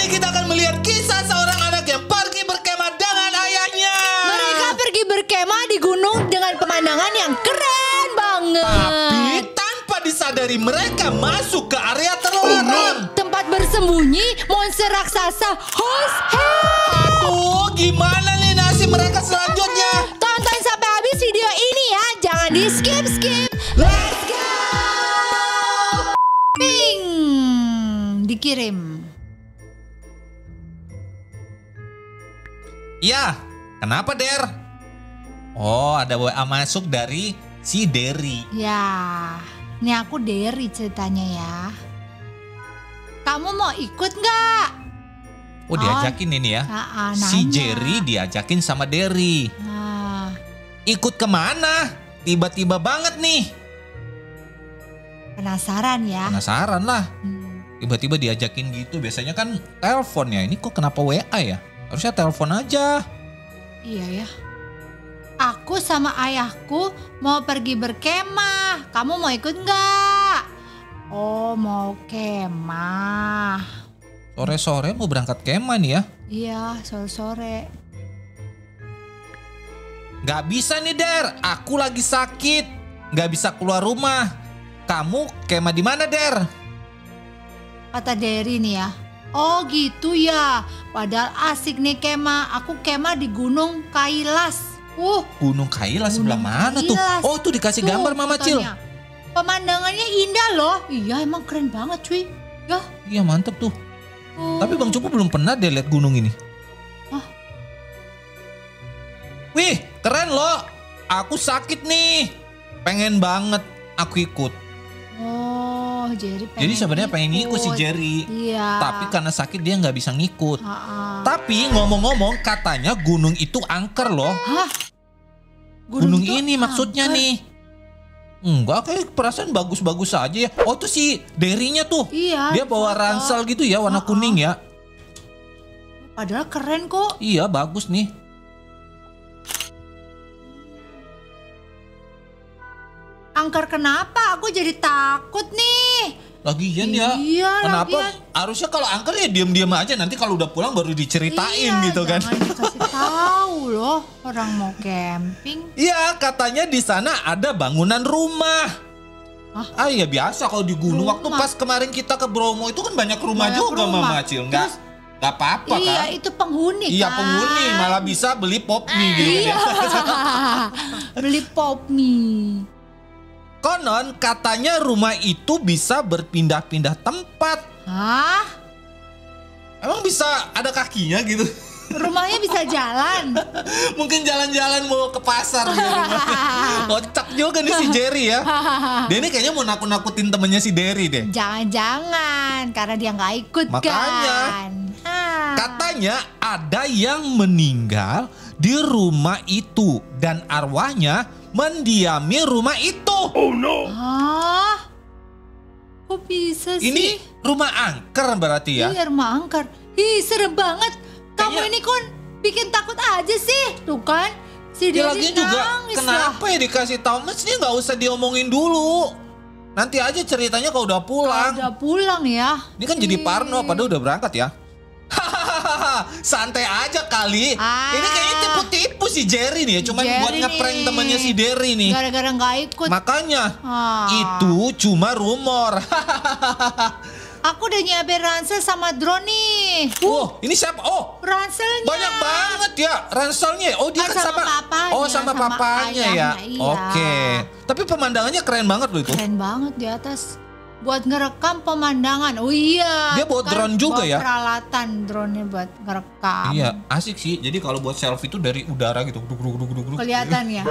ini kita akan melihat kisah seorang anak yang pergi berkemah dengan ayahnya. Mereka pergi berkemah di gunung dengan pemandangan yang keren banget. Tapi tanpa disadari mereka masuk ke area terlarang. Tempat bersembunyi monster raksasa Horsehead. Aduh, gimana nih nasib mereka selanjutnya? Tonton sampai habis video ini ya. Jangan di skip. Let's go. Ping. Dikirim. Ya, kenapa Der? Oh, ada WA masuk dari si Derry. Ya, ini aku Derry ceritanya ya. Kamu mau ikut nggak? Oh, diajakin ini ya. Si nanya. Jerry diajakin sama Derry. Nah, Ikut kemana? Tiba-tiba banget nih. penasaran ya. Penasaran lah. Hmm. Tiba-tiba diajakin gitu. Biasanya kan telepon ya. Ini kok kenapa WA ya? Harusnya telepon aja. Iya ya. Aku sama ayahku mau pergi berkemah. Kamu mau ikut nggak? Oh, mau kemah. Sore-sore mau berangkat kemah nih ya. Iya, sore-sore. Gak bisa nih Der. Aku lagi sakit. Gak bisa keluar rumah. Kamu kemah di mana Der? Kata Derry nih ya. Oh gitu ya. Padahal asik nih kemah. Aku kemah di Gunung Kailas. Gunung Kailas sebelah Gunung mana tuh? Kailas. Oh tuh dikasih Tuh, gambar Mama Cil. fotonya. Pemandangannya indah loh. Iya emang keren banget cuy. Ya. Iya mantep tuh. Tapi Bang Cupu belum pernah deh lihat gunung ini. Hah? Wih keren loh. Aku sakit nih. Pengen banget aku ikut. Oh Jerry pengen. Jadi sebenarnya pengen ngikut si Jerry. Iya. Tapi karena sakit dia nggak bisa ngikut. Ha-ha. Tapi ngomong-ngomong katanya gunung itu angker loh. Hah? Gunung itu ini maksudnya angker? nih. Enggak kayak perasaan bagus-bagus aja ya. Oh tuh si Derry-nya tuh. Iya. Dia bawa foto. ransel gitu ya warna kuning ya. Padahal keren kok. Iya bagus nih. Angker kenapa? Aku jadi takut nih. Lagian ya. Iya, Kenapa? lagian. Harusnya kalau angker ya diam-diam aja. Nanti kalau udah pulang baru diceritain Iya, gitu kan. Jangan dikasih tahu loh orang mau camping. Iya katanya di sana ada bangunan rumah. Hah? Ah ya biasa kalau di gunung. Rumah? Waktu pas kemarin kita ke Bromo itu kan banyak rumah Banyak juga rumah. Mama Cil. Nggak apa-apa Iya kan. itu penghuni Iya kan. penghuni malah bisa beli pop mie gitu Iya. kan. Beli pop mie. Konon katanya rumah itu bisa berpindah-pindah tempat. Hah? Emang bisa ada kakinya gitu? Rumahnya bisa jalan. Mungkin jalan-jalan mau ke pasar gitu. Kocak juga nih si Jerry ya. Dia ini kayaknya mau nakut-nakutin temennya si Derry deh. Jangan-jangan karena dia nggak ikut Makanya. kan. Katanya ada yang meninggal di rumah itu dan arwahnya mendiami rumah itu. Hah? Kok bisa sih? Ini rumah angker berarti ya? Iya rumah angker. Ih serem banget. Kamu Kayaknya- ini kan bikin takut aja sih. Tuh kan. Si Ya Derry lagian juga nangis lah. kenapa ya dikasih tahu? Mestinya nggak usah diomongin dulu. Nanti aja ceritanya kalau udah pulang. Udah pulang ya. Ini kan jadi parno padahal udah berangkat ya. Hahaha, santai aja kali. Ini kayaknya tipu-tipu si Jerry nih ya. Cuman Jerry buat ngeprank nih. temannya si Derry nih. Gara-gara nggak ikut. Makanya Ah. itu cuma rumor. Aku udah nyiapin ransel sama drone nih. Oh, ini siapa? Oh, Ranselnya. banyak banget ya ranselnya. Oh, dia kan Sama sama papanya, Oh, sama sama papanya ya. ayahnya, iya. Oke. Tapi pemandangannya keren banget loh itu. Keren banget di atas. Buat ngerekam pemandangan. Oh iya. Dia bawa drone juga bawa ya? Peralatan drone-nya buat ngerekam. Iya, asik sih. Jadi kalau buat selfie itu dari udara gitu. Duk, duk, duk, duk, duk. Kelihatan ya.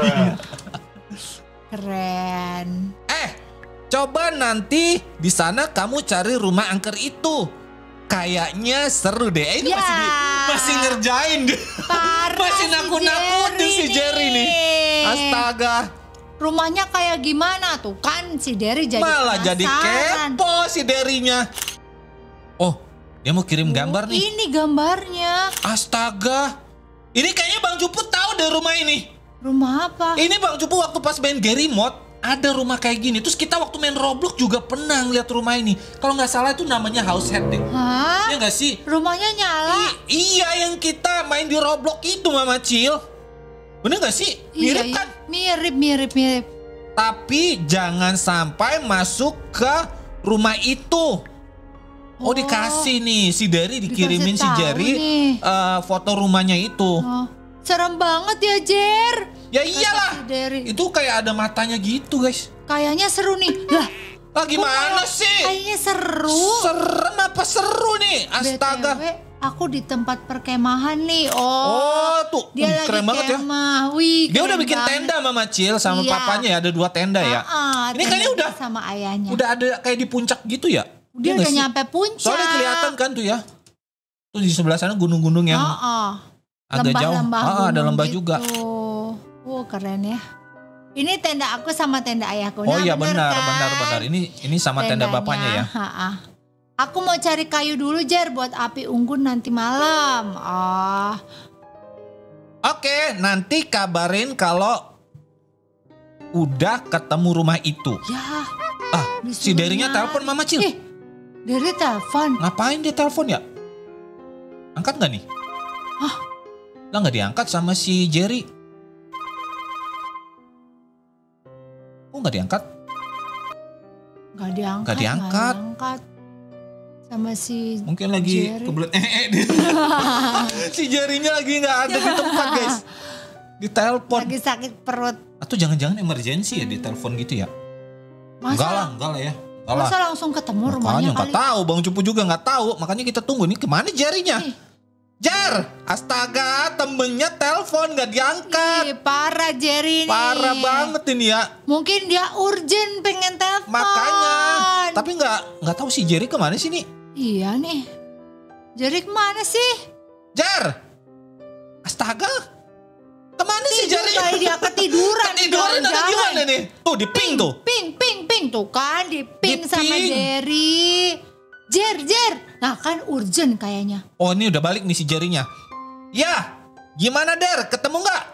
Keren. Coba nanti di sana kamu cari rumah angker itu. Kayaknya seru deh. Ini Ya. masih ngerjain deh. Parah Masih si nakut-nakutin si Jerry nih. Astaga. Rumahnya kayak gimana tuh kan si Derry jadi Malah jadi penasaran. kepo si Derry-nya. Oh, dia mau kirim gambar nih. Ini gambarnya. Astaga. Ini kayaknya Bang Cupu tahu deh rumah ini. Rumah apa? Ini Bang Cupu waktu pas main Gary Mod. ada rumah kayak gini. Terus kita waktu main Roblox juga pernah ngeliat rumah ini. Kalau nggak salah itu namanya house head deh. Hah? Iya nggak sih? Rumahnya nyala? Iya, yang kita main di Roblox itu, Mama Cil. Bener nggak sih? Mirip Iya, kan? Mirip. Tapi jangan sampai masuk ke rumah itu. Oh, dikasih nih, si Derry dikirimin si Dikasih tahu Jerry nih. foto rumahnya itu. Oh, serem banget ya, Jer. Ya iyalah, Kata si Derry. itu kayak ada matanya gitu guys. Kayaknya seru nih. Lah, Gimana sih? kayaknya seru. Serem apa seru nih? Astaga. BTW, aku di tempat perkemahan nih. Oh, tuh. Dia lagi keren banget ya. kemah. Wih, Dia udah keren bikin banget. tenda Mama Cil sama Iya. papanya ya, ada 2 tenda ya. Ini Tenda kayaknya udah sama ayahnya. udah ada kayak di puncak gitu ya. Dia Iya nggak udah sih? nyampe puncak. Soalnya kelihatan kan tuh ya. Tuh di sebelah sana gunung-gunung yang agak jauh. Lembah-lembah Ada gunung lembah gitu. juga. Keren ya. Ini tenda aku sama tenda ayahku. Oh iya bener benar. kan? Ini sama tenda Tendanya, bapaknya ya. Aku mau cari kayu dulu, Jer, buat api unggun nanti malam. Oke, nanti kabarin kalau udah ketemu rumah itu. Ya. Si Derry-nya telepon Mama Cil. Derry telepon. Ngapain dia telepon ya? Angkat nggak nih? Lah nggak diangkat sama si Jerry. Kok nggak diangkat? Gak diangkat. Nggak diangkat. Sama si Mungkin lagi Jerry. kebelet dia. Si Jerry-nya lagi nggak ada di tempat guys. Ditelepon. Lagi sakit perut. Atau jangan-jangan emergency ya ditelepon gitu ya? Enggak lah ya. Enggak lah. Masa langsung ketemu rumahnya Makanya kali? nggak tahu, Bang Cupu juga nggak tahu. Makanya kita tunggu nih kemana Jerry-nya? Jar, astaga, temennya telepon nggak diangkat. Ih, parah Jerry nih. Parah banget ini ya. Mungkin dia urgent pengen telepon. Makanya, tapi nggak tahu si Jerry kemana sih nih? Iya nih. Jerry kemana sih? Jar, astaga, kemana sih Jerry? Kayak dia ketiduran. Ketiduran atau jalan-jalan. gimana nih? Tuh di ping tuh. Ping tuh kan di ping Di sama ping. Jerry. Jer. Nah kan urgent kayaknya. Oh ini udah balik nih si Jerry-nya. Ya, gimana Der? Ketemu nggak?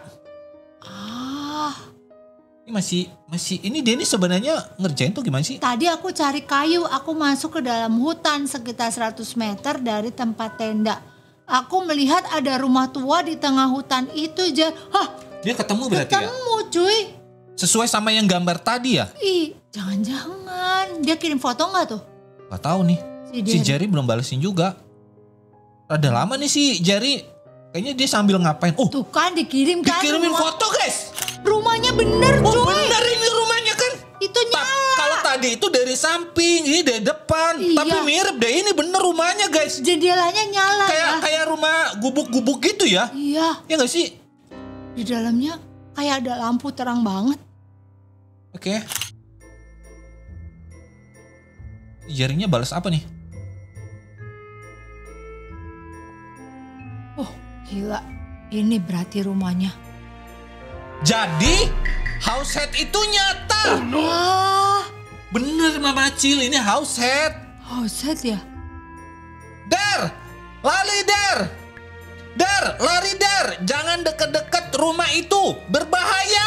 Ini masih ini dia ini sebenarnya ngerjain tuh gimana sih? Tadi aku cari kayu, aku masuk ke dalam hutan sekitar 100 meter dari tempat tenda. Aku melihat ada rumah tua di tengah hutan itu, Jer. Dia ketemu berarti ya? Ketemu, cuy. Sesuai sama yang gambar tadi ya? Ih, jangan-jangan. Dia kirim foto nggak tuh? Gak tahu nih. Si Jerry belum balesin juga. Rada lama nih si Jerry. Kayaknya dia sambil ngapain. Oh, Tuh kan dikirim kan. dikirimin foto guys. Rumahnya bener, Oh cuy. bener ini rumahnya kan. Itu nyala. Kalau tadi itu dari samping, ini dari depan. Iya. Tapi mirip deh, ini bener rumahnya guys. Jendelanya nyala ya. Kayak rumah gubuk-gubuk gitu ya. Iya, Ya gak sih? di dalamnya kayak ada lampu terang banget. Oke. Jerry-nya balas apa nih? Gila, ini berarti rumahnya. Jadi house head itu nyata. Wah, Bener Mama Cil, ini house head. set ya. Der, lari Der. Der, lari Der. Jangan deket-deket rumah itu, berbahaya.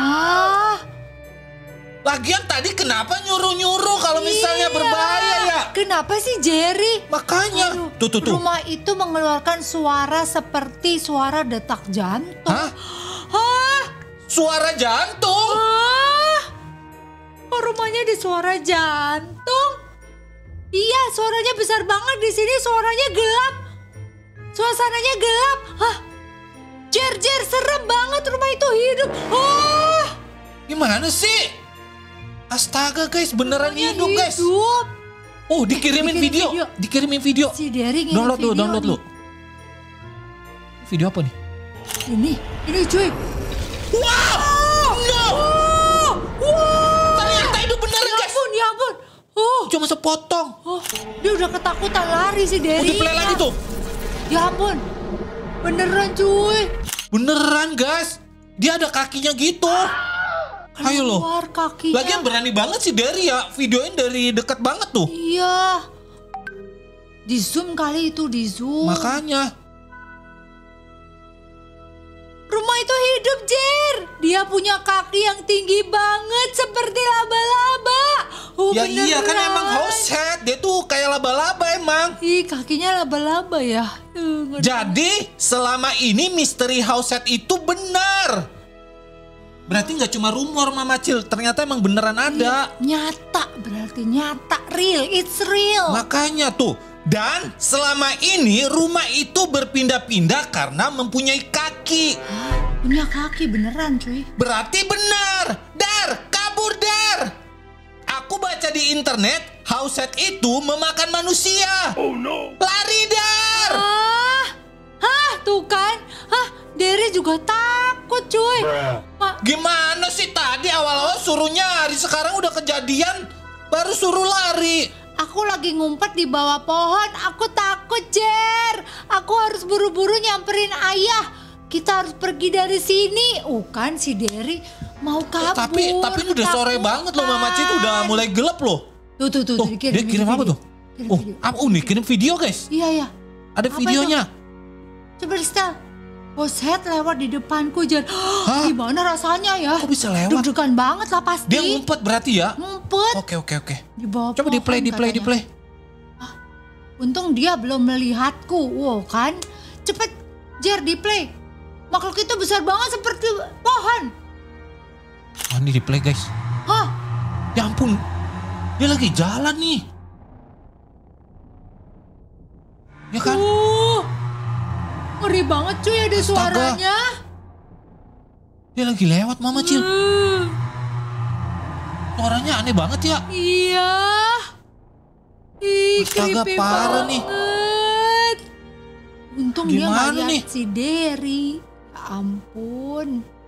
Lagian tadi kenapa nyuruh-nyuruh kalau misalnya Iya. berbahaya ya? Kenapa sih Jerry? Makanya. Aduh, Tuh. Rumah itu mengeluarkan suara seperti suara detak jantung. Hah? Suara jantung? Kok rumahnya di suara jantung? Iya, suaranya besar banget di sini. Suaranya gelap. Suasananya gelap. Jer, serem banget rumah itu hidup. Gimana sih? Astaga guys, beneran hidup guys. Oh, dikirimin video. Dikirimin video. Si Derry ngirim Download video lu. nih. Video apa nih? Ini cuy. Wow! No! Ternyata itu beneran guys. Ya ampun. Cuma sepotong. Dia udah ketakutan lari si Derry. Multiplay lagi tuh. Ya ampun. Beneran cuy. Beneran guys. Dia ada kakinya gitu. Ayo lo. Keluar kakinya. Lagian berani banget sih Derry ya. Videoin dari dekat banget tuh. Iya. Di zoom kali itu, di zoom. Makanya. Rumah itu hidup, Jer. Jer, dia punya kaki yang tinggi banget seperti laba-laba. Oh, Ya iya kan beneran. emang house head, dia tuh kayak laba-laba emang. Ih, kakinya laba-laba ya. Ngeri. Jadi selama ini misteri house head itu benar. Berarti nggak cuma rumor Mama Cil, ternyata emang beneran ada. Nyata, berarti nyata, real, it's real. Makanya tuh. Dan selama ini rumah itu berpindah-pindah karena mempunyai kaki. Punya kaki beneran cuy. Berarti benar. Dar, kabur Dar. Aku baca di internet, house head itu memakan manusia. Oh no. Lari Dar. Tuh kan. Derry juga takut cuy. Gimana sih tadi awal-awal suruh nyari, sekarang udah kejadian baru suruh lari. Aku lagi ngumpet di bawah pohon. Aku takut, Jer. Aku harus buru-buru nyamperin ayah. Kita harus pergi dari sini. Kan si Derry mau kabur. Tapi ini udah sore banget loh Mama Cil, udah mulai gelap loh. Tuh, Dia kirim apa tuh? Nih kirim video guys. Iya. Ada Apa videonya. Coba di setel. Hoset lewat di depanku, Jer. Gimana rasanya ya? Kok bisa lewat? Deg-degan banget lah pasti. Dia ngumpet berarti ya? Ngumpet. Oke. Di bawah Coba di pohon play. katanya. Untung dia belum melihatku. Wow kan. Cepet, Jer, di play. Makhluk itu besar banget seperti pohon. Ini di play guys. Ya ampun. Dia lagi jalan nih. Ya kan? Ngeri banget cuy, ada suaranya. Dia lagi lewat Mama Cil. Suaranya aneh banget ya. Iya. Ih, Astaga, creepy parah nih. banget. Untung dia Gimana gak lihat nih? si Derry. Ya ampun.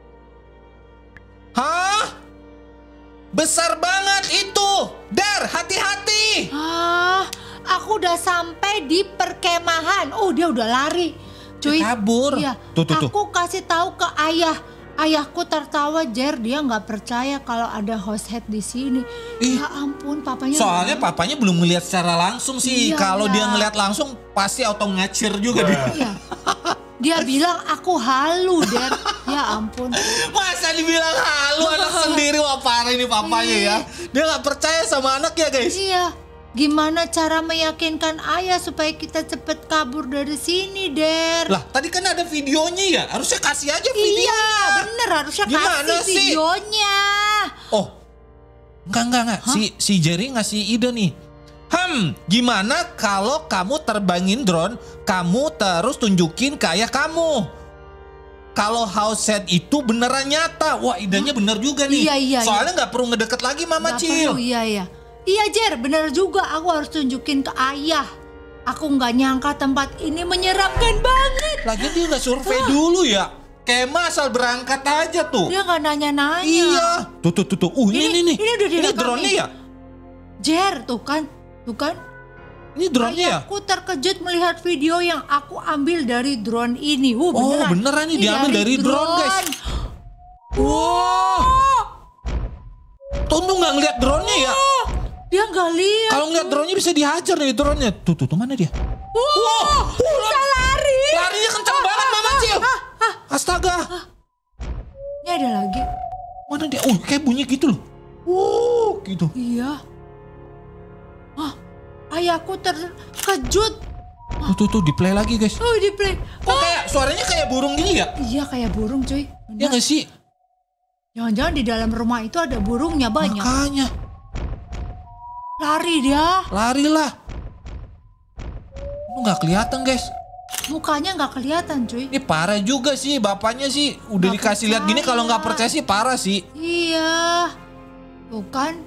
Hah? Besar banget itu. Dar, hati-hati. Aku udah sampai di perkemahan. Dia udah lari. Cuy, Dia kabur. Iya, Tuh. aku kasih tahu ke ayah. Ayahku tertawa, Jer, dia nggak percaya kalau ada host head di sini. Ih. Ya ampun, papanya. Soalnya papanya belum melihat secara langsung sih. Iya, Kalau iya. dia ngeliat langsung pasti auto ngacir juga dia. Iya. Dia bilang aku halu, Der. Ya ampun. Masa dibilang halu anak sendiri, wah parah ini papanya ya. Dia nggak percaya sama anak ya guys. Iya. Gimana cara meyakinkan ayah supaya kita cepet kabur dari sini, Der? Lah tadi kan ada videonya ya, harusnya kasih aja videonya. Iya, bener harusnya Gimana kasih sih? videonya. Oh, enggak. Si Jerry ngasih ide nih. Gimana kalau kamu terbangin drone, kamu terus tunjukin ke ayah kamu. Kalau house set itu beneran nyata. Wah, idenya bener juga nih. Iya. Soalnya nggak perlu ngedeket lagi Mama Nggak Cil. perlu, iya. Iya, Jer, bener juga. Aku harus tunjukin ke ayah. Aku nggak nyangka tempat ini menyeramkan banget. Lagi dia nggak survei dulu ya. Kayak asal berangkat aja tuh. Dia nggak nanya-nanya. Iya. Tuh. Ini udah direkam drone-nya nih. ya? Jer, tuh kan. Ini drone-nya ya? Aku terkejut melihat video yang aku ambil dari drone ini. Beneran nih diambil dari drone, guys. Wow. Tuntung nggak ngeliat drone-nya ya? Dia nggak lihat. Kalau ngeliat drone-nya bisa dihajar nih drone-nya. Tuh, mana dia? Bisa lari. Larinya kencang banget Mama Cil. Astaga. Ini ada lagi. Mana dia? Kayak bunyi gitu loh. Gitu. Iya. Ayahku terkejut. Tuh, di play lagi guys. Di play. Kok kayak suaranya kayak burung gini ya? Iya, kayak burung cuy. Ya nggak sih? Jangan-jangan di dalam rumah itu ada burungnya banyak. Makanya. Lari dia. Larilah. Lu nggak kelihatan guys. Mukanya nggak kelihatan cuy. Ini parah juga sih bapaknya sih. Udah Nggak dikasih lihat gini, kalau nggak percaya sih parah sih. Iya. Tuh kan.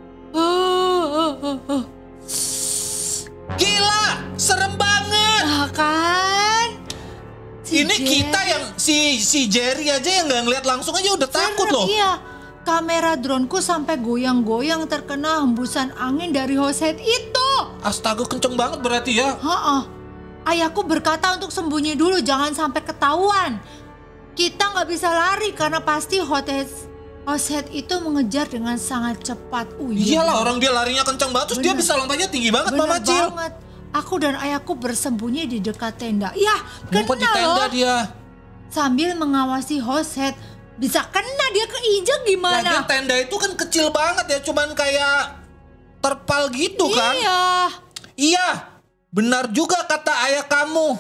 Gila, serem banget. Nah kan. Ini kita yang si Jerry aja yang nggak ngeliat langsung aja udah takut loh. Iya. Kamera droneku sampai goyang-goyang terkena hembusan angin dari host head itu. Astaga, kenceng banget berarti ya. Ayahku berkata untuk sembunyi dulu, jangan sampai ketahuan. Kita nggak bisa lari karena pasti host head itu mengejar dengan sangat cepat. Iyalah, orang dia larinya kenceng banget, terus dia bisa lompatnya tinggi banget Mama Cil. Banget. Aku dan ayahku bersembunyi di dekat tenda. Ya, Ngumpet di kena tenda loh. dia. Sambil mengawasi host head, Bisa kena, dia keinjek gimana? Lagian tenda itu kan kecil banget ya, cuman kayak terpal gitu kan. Iya. Iya, benar juga kata ayah kamu.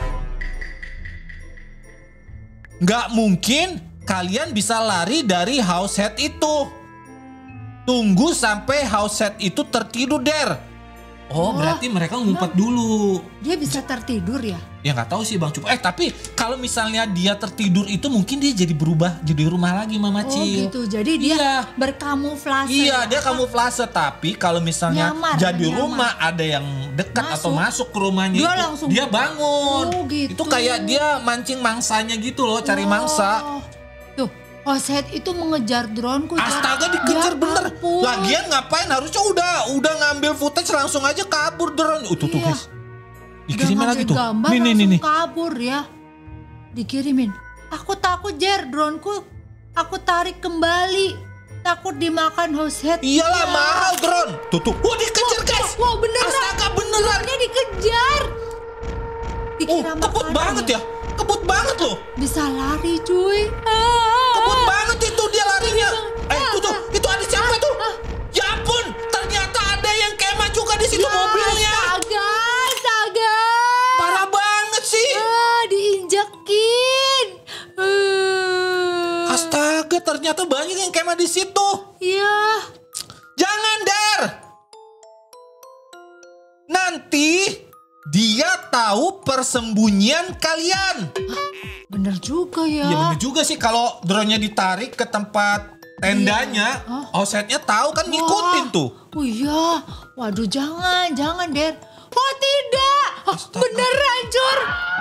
Nggak mungkin kalian bisa lari dari house head itu. Tunggu sampai house head itu tertidur, Der. Oh, berarti mereka ngumpet dulu. Dia bisa tertidur ya? Ya nggak tahu sih Bang Cup. Tapi kalau misalnya dia tertidur itu mungkin dia jadi berubah jadi rumah lagi Mama Oh Cil. gitu, jadi dia berkamuflase. Iya, ya? dia kamuflase. Tapi kalau misalnya jadi rumah ada yang dekat atau masuk ke rumahnya, dia bangun. Oh, gitu. Itu kayak dia mancing mangsanya gitu loh, cari mangsa. Tuh, house head itu mengejar droneku. Astaga, dikejar bener. Ampun. Lagian ngapain? Harusnya udah ngambil footage langsung aja kabur drone. Tuh guys. Dikirimin lagi tuh. Nih. Kabur ya. Dikirimin. Aku takut Jer, droneku aku tarik kembali. Takut dimakan house head. Iyalah, mahal drone. Tuh. Wah, dikejar guys. Wah, beneran. Astaga, beneran. Dronenya dikejar. Kebut banget ya. Kebut banget loh. Bisa lari cuy. Kebut banget itu dia larinya. Itu ada siapa tuh? Ya ampun, ternyata ada yang kemah juga di situ mobilnya. Astaga. Parah banget sih. Diinjekin. Astaga, ternyata banyak yang kemah di situ. Iya. Jangan, Der. Nanti dia tahu persembunyian kalian. Bener juga ya. Iya bener juga sih, kalau drone-nya ditarik ke tempat tendanya, offsetnya tahu kan ngikutin tuh. Oh iya. Waduh, jangan Der. Oh tidak. Beneran, Cur.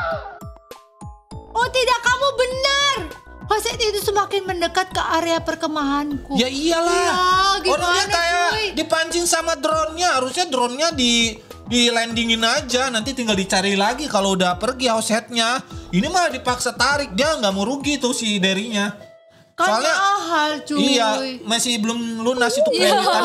Oh tidak, kamu benar. Offset itu semakin mendekat ke area perkemahanku. Ya iyalah. Ya, Orangnya gimana, kayak cuy? dipancing sama drone-nya. Harusnya drone-nya di landingin aja. Nanti tinggal dicari lagi kalau udah pergi offsetnya. Ini malah dipaksa tarik. Dia nggak mau rugi tuh si derinya. Kan Soalnya mahal cuy. iya, masih belum lunas itu kreditan.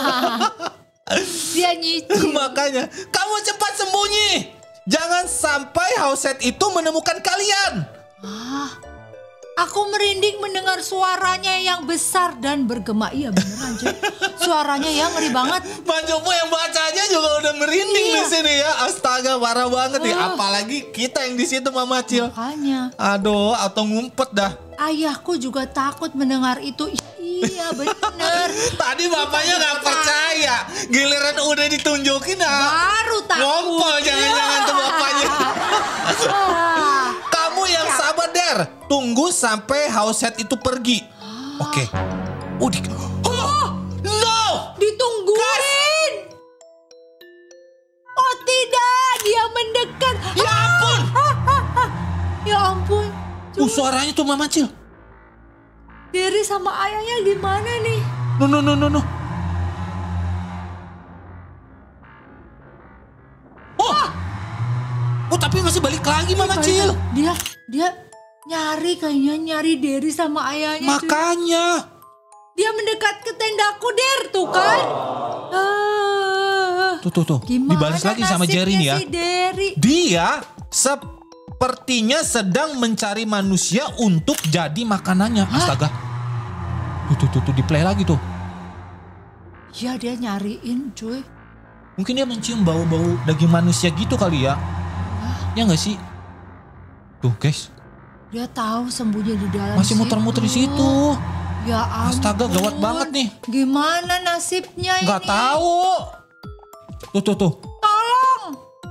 Dia nyicil. Makanya kamu cepat sembunyi. Jangan sampai house head itu menemukan kalian. Aku merinding mendengar suaranya yang besar dan bergema. Iya beneran cuy. Suaranya ya ngeri banget. Bang Jumbo yang baca aja juga udah merinding di sini ya. Astaga, parah banget nih. Apalagi kita yang di situ Mama Cil. Makanya. Aduh, atau ngumpet dah. Ayahku juga takut mendengar itu. Iya bener. Tadi bapaknya nggak percaya. Giliran udah ditunjukin Baru takut. ngompol jangan-jangan tuh bapaknya. Kamu yang sabar, Der. Tunggu sampai house head itu pergi. Oke. No! Ditungguin. Oh tidak, dia mendekat. Ya ampun. Ya ampun. Suaranya tuh Mama Cil. Diri sama ayahnya gimana nih? No. Oh, tapi masih balik lagi Mama Cil. Dia nyari Diri sama ayahnya. Makanya. Dia mendekat ke tendaku, Der, tuh kan? Tuh. Gimana Dibalas lagi sama Jerry nih ya. si Derry? Dia sepertinya sedang mencari manusia untuk jadi makanannya. Astaga. Tuh, di play lagi tuh. Ya dia nyariin cuy. Mungkin dia mencium bau-bau daging manusia gitu kali ya. Ya nggak sih? Tuh guys. Dia tahu sembunyi di dalam Masih muter-muter di situ. Ya ampun. Astaga, gawat banget nih. Gimana nasibnya ini? Nggak tahu. Tuh. Tolong.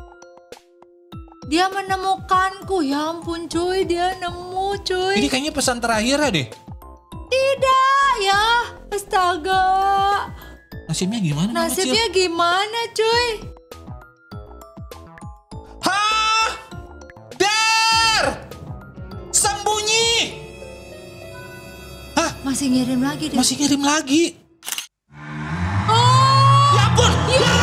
Dia menemukanku. Ya ampun cuy, dia nemu cuy. Ini kayaknya pesan terakhir ya deh. Tidak ya. Astaga. Nasibnya gimana? Mama Cil? Nasibnya gimana cuy? Hah? Der! Sembunyi! Hah? Masih ngirim lagi deh. Masih ngirim lagi. Oh. Ya ampun!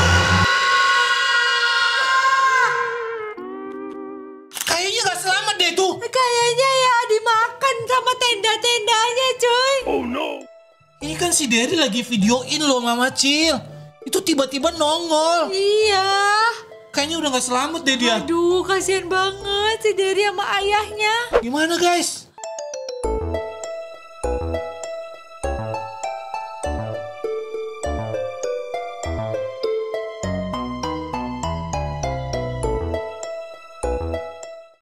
Kayaknya gak selamat deh itu. Kayaknya ya dimakan sama tenda-tendanya cuy. Ini kan si Derry lagi videoin loh Mama Cil. Itu tiba-tiba nongol. Iya. Kayaknya udah gak selamat deh dia. Aduh, kasihan banget si Derry sama ayahnya. Gimana guys?